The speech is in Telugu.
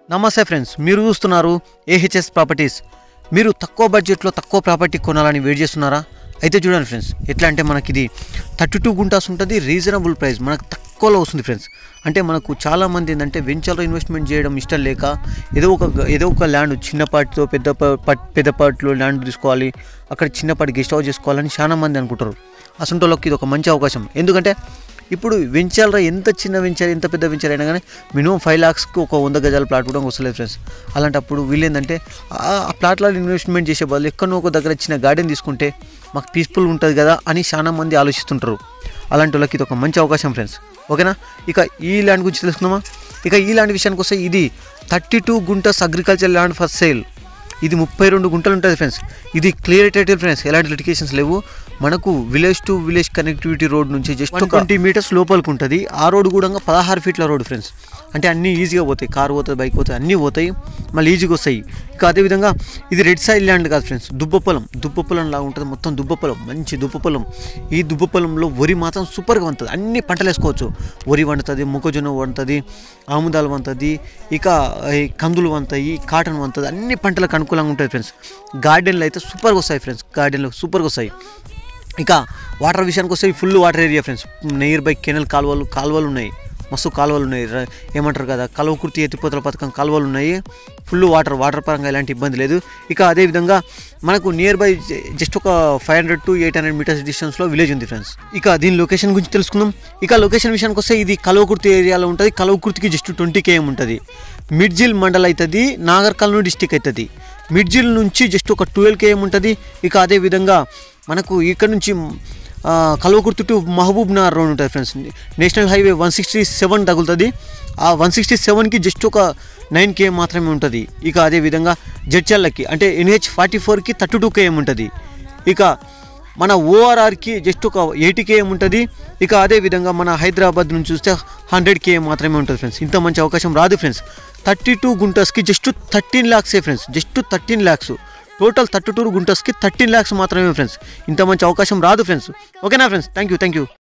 నమస్తే ఫ్రెండ్స్, మీరు చూస్తున్నారు ఏహెచ్ఎస్ ప్రాపర్టీస్. మీరు తక్కువ బడ్జెట్లో తక్కువ ప్రాపర్టీ కొనాలని వెయిట్ చేస్తున్నారా? అయితే చూడండి ఫ్రెండ్స్, ఎట్లా అంటే మనకి ఇది 32 గుంటాస్ ఉంటుంది. రీజనబుల్ ప్రైస్, మనకు తక్కువలో వస్తుంది ఫ్రెండ్స్. అంటే మనకు చాలామంది ఏంటంటే వెంచర్లో ఇన్వెస్ట్మెంట్ చేయడం ఇష్టం లేక ఏదో ఒక ల్యాండ్ చిన్నపాటితో పెద్దపాటిలో ల్యాండ్ తీసుకోవాలి, అక్కడ చిన్నపాటి గెస్ట్ హౌస్ చేసుకోవాలని చాలామంది అనుకుంటారు. అసంటోళ్ళకి ఇది ఒక మంచి అవకాశం. ఎందుకంటే ఇప్పుడు వెంచర్లో ఎంత చిన్న వెంచర్ ఎంత పెద్ద వెంచర్ అయినా కానీ మినిమం 5 lakhsకి ఒక 100 గజాల ప్లాట్ కూడా వస్తలేదు ఫ్రెండ్స్. అలాంటప్పుడు వీళ్ళు ఏంటంటే ఆ ప్లాట్లో ఇన్వెస్ట్మెంట్ చేసే బదులు ఎక్కడో ఒక దగ్గర చిన్న గార్డెన్ తీసుకుంటే మాకు పీస్ఫుల్ ఉంటుంది కదా అని చాలా మంది ఆలోచిస్తుంటారు. అలాంటి వాళ్ళకి ఇది ఒక మంచి అవకాశం ఫ్రెండ్స్. ఓకేనా? ఇక ఈ ల్యాండ్ గురించి తెలుసుకుందామా? ఇక ఈ ల్యాండ్ విషయానికి వస్తే ఇది 32 గుంటాస్ అగ్రికల్చర్ ల్యాండ్ ఫర్ సేల్. ఇది 32 గుంటలు ఉంటుంది ఫ్రెండ్స్. ఇది క్లియర్ టైటిల్ ఫ్రెండ్స్, ఎలాంటి లిటికేషన్స్ లేవు. మనకు village to village connectivity road నుంచి జస్ట్ 20 మీటర్స్ లోపలికి ఉంటుంది. ఆ రోడ్ కూడా 16 ఫీట్ల రోడ్ ఫ్రెండ్స్. అంటే అన్నీ ఈజీగా పోతాయి, కారు పోతుంది, బైక్ పోతాయి, అన్నీ పోతాయి, మళ్ళీ ఈజీగా వస్తాయి. ఇక అదేవిధంగా ఇది రెడ్ సాయిల్ ల్యాండ్ కాదు ఫ్రెండ్స్, దుబ్బపొలం లాగా ఉంటుంది. మొత్తం దుబ్బపొలం, మంచి దుబ్బపొలం. ఈ దుబ్బపొలంలో వరి మాత్రం సూపర్గా వండుతుంది. అన్ని పంటలు వేసుకోవచ్చు. వరి వండుతుంది, మొక్కజొన్న వండుతుంది, ఆముదాలు వండుతుంది, ఇక కందులు వండుతాయి, కాటన్ వండుతుంది. అన్ని పంటలకు అనుకూలంగా ఉంటుంది ఫ్రెండ్స్. గార్డెన్లో అయితే సూపర్గా వస్తాయి ఫ్రెండ్స్, గార్డెన్లో సూపర్గా వస్తాయి. ఇక వాటర్ విషయానికి వస్తే full water area friends. Nearby canal కాలువలు ఉన్నాయి, మస్తు కాలువలు ఉన్నాయి. ఏమంటారు కదా, కల్వకుర్తి ఎత్తిపోతల పథకం కాలువలు ఉన్నాయి. ఫుల్ వాటర్ పరంగా ఎలాంటి ఇబ్బంది లేదు. ఇక అదేవిధంగా మనకు నియర్ బై జస్ట్ ఒక 500 to 800 మీటర్స్ డిస్టెన్స్లో విలేజ్ ఉంది ఫ్రెండ్స్. ఇక దీని లొకేషన్ గురించి తెలుసుకుందాం. ఇక లొకేషన్ విషయానికి వస్తే ఇది కల్వకుర్తి ఏరియాలో ఉంటుంది. కల్వకుర్తికి జస్ట్ 20 km ఉంటుంది. మిడ్జిల్ మండల్ అవుతుంది, నాగర్ కర్నూలు డిస్టిక్ అవుతుంది. మిడ్జిల్ నుంచి జస్ట్ ఒక 12 km ఉంటుంది. ఇక అదేవిధంగా మనకు ఇక్కడ నుంచి కల్వకుర్తి టు మహబూబ్ నగర్ రోడ్ ఉంటుంది ఫ్రెండ్స్. నేషనల్ హైవే 167 తగులుతుంది. ఆ 167కి జస్ట్ ఒక 9 km మాత్రమే ఉంటుంది. ఇక అదేవిధంగా జడ్చర్లకి అంటే NH44కి 32 km ఉంటుంది. ఇక మన ORRకి జస్ట్ ఒక 80 km ఉంటుంది. ఇక అదేవిధంగా మన హైదరాబాద్ నుంచి చూస్తే 100 km మాత్రమే ఉంటుంది ఫ్రెండ్స్. ఇంత మంచి అవకాశం రాదు ఫ్రెండ్స్. 32 గుంటాస్కి just 13 lakhs friends, just 13 lakhs. Total 32 గుంటాస్కి 13 lakhs మాత్రమే ఫ్రెండ్స్. ఇంత మంచి అవకాశం రాదు ఫ్రెండ్స్. ఓకేనా ఫ్రెండ్స్? Thank you.